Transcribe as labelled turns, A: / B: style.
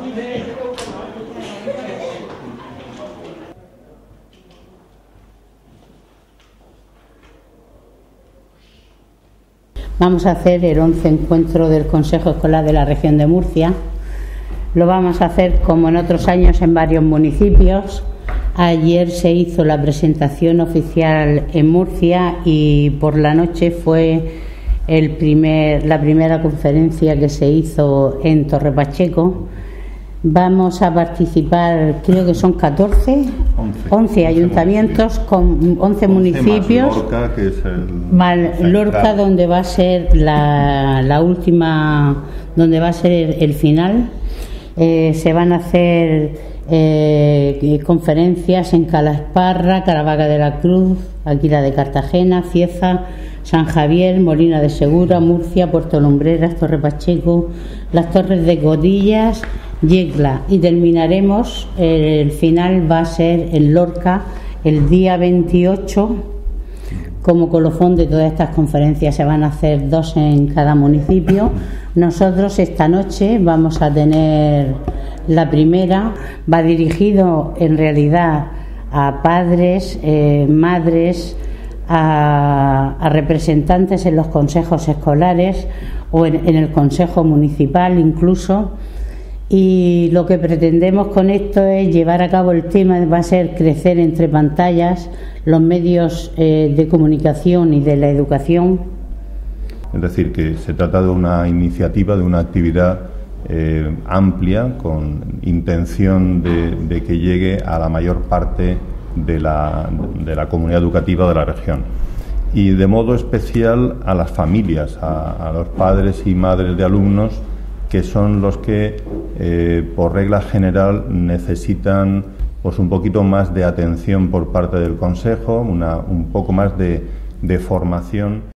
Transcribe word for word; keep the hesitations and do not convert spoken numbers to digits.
A: Vamos a hacer el once encuentro del Consejo Escolar de la Región de Murcia. Lo vamos a hacer como en otros años en varios municipios. Ayer se hizo la presentación oficial en Murcia y por la noche fue el primer, la primera conferencia que se hizo en Torre Pacheco. Vamos a participar, creo que son catorce, once ayuntamientos con once municipios.
B: Más Lorca, que es el
A: más Lorca, donde va a ser la, la última, donde va a ser el final. Eh, se van a hacer eh, conferencias en Calasparra, Caravaca de la Cruz, Aquila de Cartagena, Cieza, San Javier, Molina de Segura, Murcia, Puerto Lumbreras, Torre Pacheco, las Torres de Godillas, Yecla, y terminaremos, eh, el final va a ser en Lorca el día veintiocho. Como colofón de todas estas conferencias se van a hacer dos en cada municipio. Nosotros esta noche vamos a tener la primera, va dirigido en realidad a padres, eh, madres, a, a representantes en los consejos escolares o en, en el consejo municipal incluso. Y lo que pretendemos con esto es llevar a cabo el tema, va a ser crecer entre pantallas los medios eh, de comunicación y de la educación.
B: Es decir, que se trata de una iniciativa, de una actividad eh, amplia, con intención de, de que llegue a la mayor parte de la, de la comunidad educativa de la región. Y de modo especial a las familias, a, a los padres y madres de alumnos, que son los que, eh, por regla general, necesitan pues un poquito más de atención por parte del Consejo, una, un poco más de, de formación.